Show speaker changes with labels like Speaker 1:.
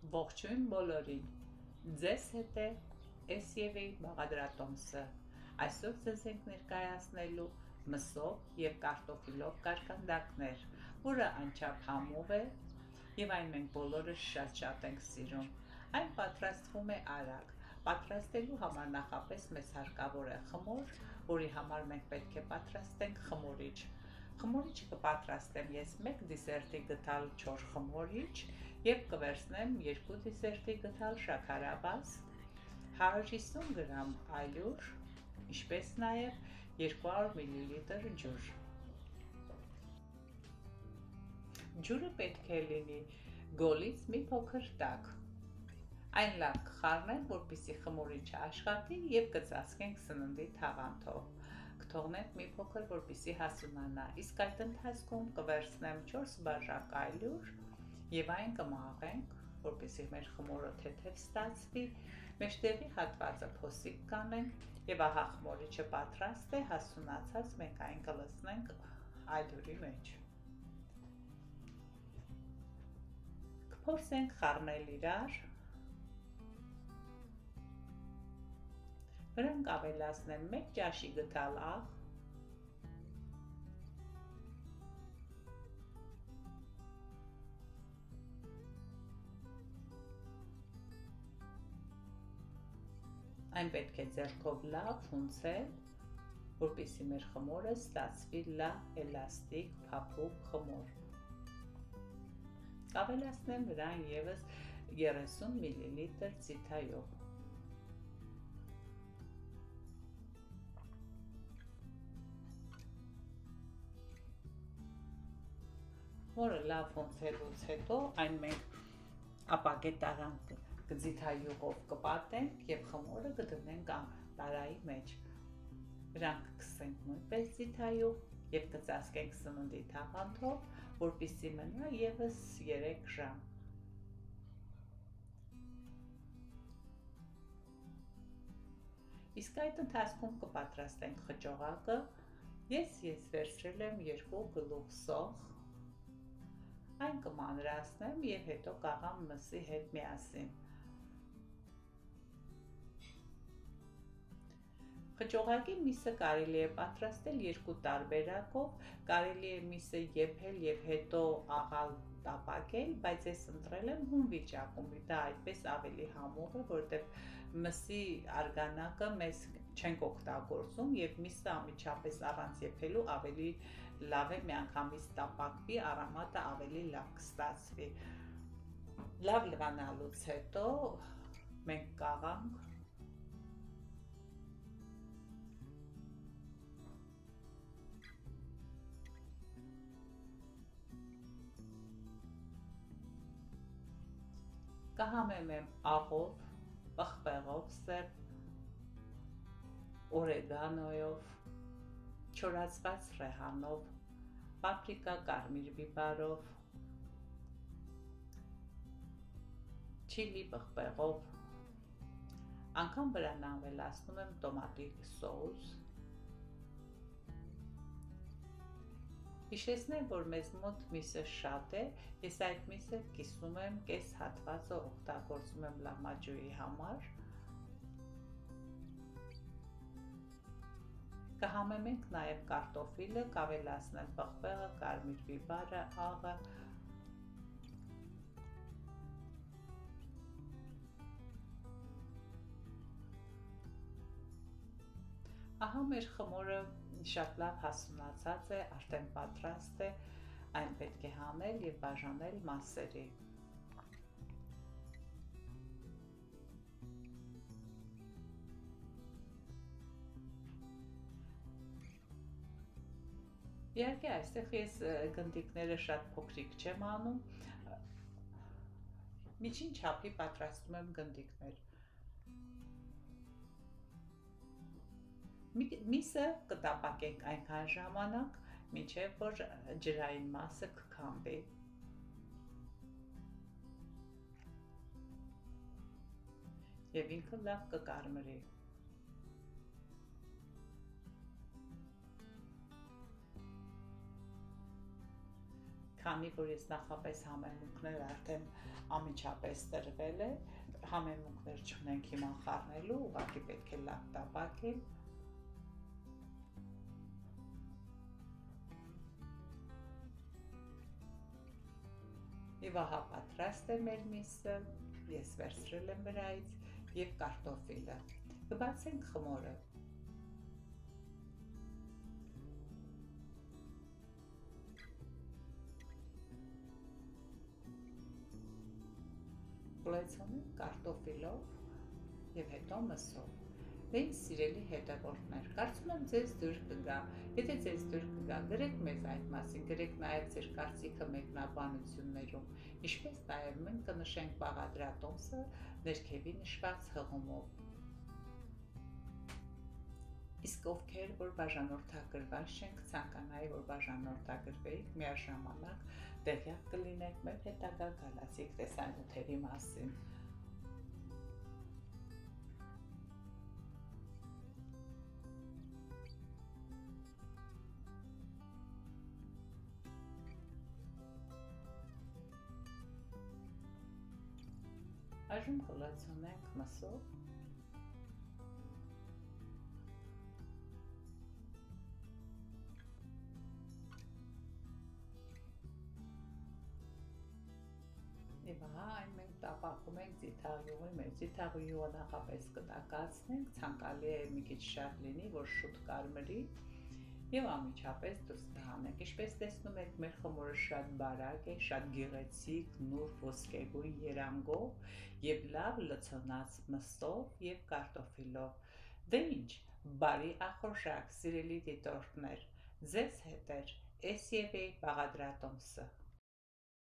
Speaker 1: Ողջույն բոլորին, ձեզ հետ է SEV բաղադրատոմսը, այսօր ձեզ ենք ներկայացնելու մսով և կարտոֆիլով կարկանդակներ, որը անչափ համով է և այն մենք բոլորը շատ ենք սիրում, այն պատրաստվում է արագ, պատրաստելու համար նախապես մեզ հարկավոր է խմոր, որի համար մենք պետք է պատրաստենք խմորիչ, Խմորիչը կպատրաստեմ ես 1 դիսերտի գթալ չոր խմորիչ և կվերցնեմ 2 դիսերտի գթալ շաքարաբազ, 150 գրամ ալյուր, ինչպես նաև 200 մլ ջուր։ Ջուրը պետք է լինի գոլից մի փոքր տաք։ Այն լավ կխառնենք, որպեսզի խմորիչը աշխատի և կծածկենք սննդի թաղանթով։ Կթողնենք մի փոքր, որպեսզի հասունանա, իսկ այդ ընթացքում կվերցնեմ 4 բաժակ ալյուր և այն կմաղենք, որպեսզի մեր խմորը թեթև ստացվի, մեջտեղի հատվածը փոսիկ կանենք և ահա խմորիչը պատրաստ է, հասունացած մենք այն կլցնենք ալյուրի մեջ։ Կփորձենք խառնել իրար, վրան կավելացնեմ 1 ճաշի գթալ աղ, այն պետք է ձեռքով լավ հունցել, որպեսզի մեր խմորը ստացվի լավ էլաստիկ, փափուկ խմոր։ Կավելացնեմ վրան ևս 30 մլ ձիթայուղ։ Խմորը լավ հունցելուց հետո այն մենք ապակե տարան ձիթայուղով կպատենք և խմորը կդնենք տարայի մեջ։ Վրան կքսենք նույնպես ձիթայուղ և կծածկենք սննդի թաղանթով, որպեսզի մնա ևս 3 ժամ։ Իսկ այդ ընթացքում կպատրաստենք խճողակը, ես վերցրել եմ 2 գլուխ սոխ, այն կմանրացնեմ և հետո կաղամ մսի հետ միասին։ Խճողակի միսը կարելի է պատրաստել 2 տարբերակով, կարելի է միսը եփել և հետո աղալ տապակել, բայց ես ընտրել եմ հում վիճակում, դա այդպես ավելի համով է, որովհետև մսի արգանակը մեզ չենք օգտագործում և միսը անմիջապես առանց եփելու ավելի լավ է միանգամից տապակվի, արամատը ավելի լավ կստացվի։ Լավ լվանալուց հետո մենք կաղանք կհամեմ եմ աղով, պղպեղով սև, օրեգանոյով, չորացված ռեհանով, պապրիկա կարմիր բիբարով, չիլի պղպեղով, անգամ վրան ավելացնում եմ տոմատի սոուս։ Հիշեցնեմ, որ մեզ մոտ միսը շատ է, ես այդ միսը կիսում եմ, կես հատվածը օգտագործում եմ լամաջոյի համար։ Կհամեմենք նաև կարտոֆիլը, կավելացնեմ պղպեղը, կարմիր բիբարը, աղը։ Ահա մեր խմորը շատ լավ հասունացած է, արդեն պատրաստ է, այն պետք է հանել և բաժանել մասերի։ Իհարկե այստեղ ես գնդիկները շատ փոքրիկ չեմ անում, միջին չափի պատրաստում եմ գնդիկներ։ Միսը կտապակենք այնքան ժամանակ, մինչև որ ջրային մասը կքամվի։ Եվ ինքը լավ կկարմրի։
Speaker 2: Քանի
Speaker 1: քանի որ ես նախապես համեմունքները արդեն ամիջապես տրվել է, համեմունքներ չունենք հիմա խառնելու, ուղղակի պետք է լավ տապակել։ Եվ ահա պատրաստ է մեր միսը, ես վերցրել եմ վրայից և կարտոֆիլը։ Կբացենք խմորը։ Պլեցոնենք կարտոֆիլով և հետո մսով։ Դե ինձ սիրելի հետևորդներ, կարծում եմ ձեզ դուր կգա, եթե ձեզ դուր կգա, գրեք մեզ այդ մասին, գրեք նաև ձեր կարծիքը մեկնաբանություններում, ինչպես նաև մենք կնշենք բաղադրատոմսը ներքևի նշված հղումով։ Իսկ ովքեր, որ բաժանորդագրված չենք, ցանկանայի, որ բաժանորդագրվեիք, միաժամանակ տեղյակ կլինեք մեր հետագա գալացիկ տեսանյութերի մասին։ Այժմ կլացոնենք մսով։ Եվ ահա այն մենք տապակում ենք ձիթաղյուղի մեջ, ձիթաղյուղը նախապես կտակացնենք, ցանկալի է մի քիչ շատ լինի, որ շուտ կարմրի և ամիջապես դուրս կհանենք։ Ինչպես տեսնում եք, մեր խմորը շատ բարակ է, շատ գեղեցիկ, նուրբ ոսկեգույն երանգով և լավ լցոնած մսով և կարտոֆիլով։ Դե ինչ, բարի ախորժակ, սիրելի դիտորդներ, ձեզ հետ էր SEV բաղադրատոմսը։